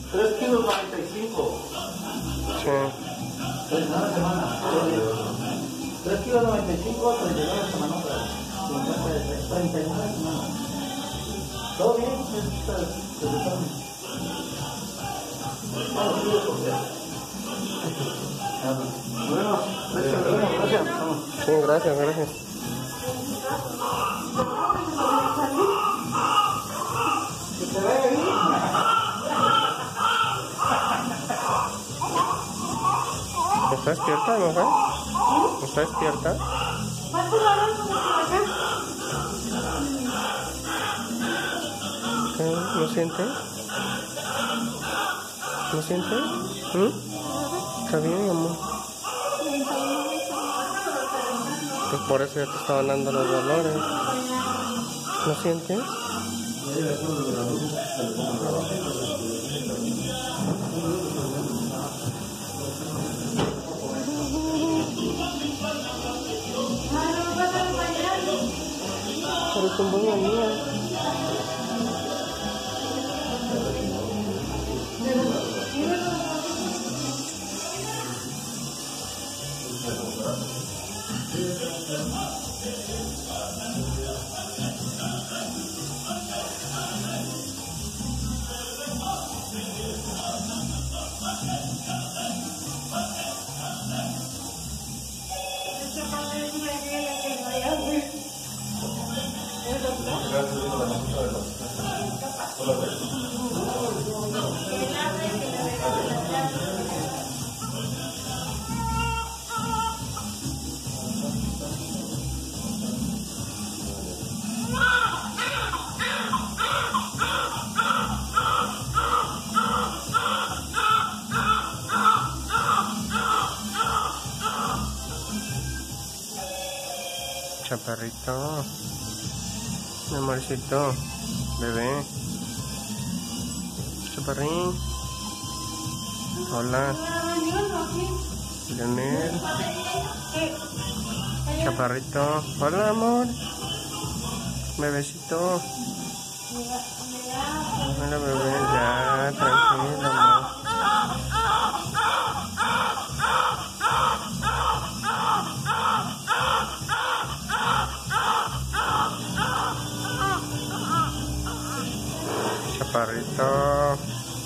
3 kilos 95. Sí. 39 semanas. 3 kilos 95, 39 semanas. 39 semanas. ¿Todo bien? Bueno, gracias. Sí, gracias, gracias. Que te vaya bien. ¿Está despierta, mujer? ¿Está despierta? ¿Qué? ¿No siente? ¿No siente? Está bien, amor. Pues por eso ya te estaban dando los dolores. ¿No sientes? Pero es un buen día. Chaparrito, mi amorcito, bebé, chaparrín, hola, Leonel, chaparrito, hola amor, bebecito, hola bebé, ya, tranquilo amor. Chaparrito.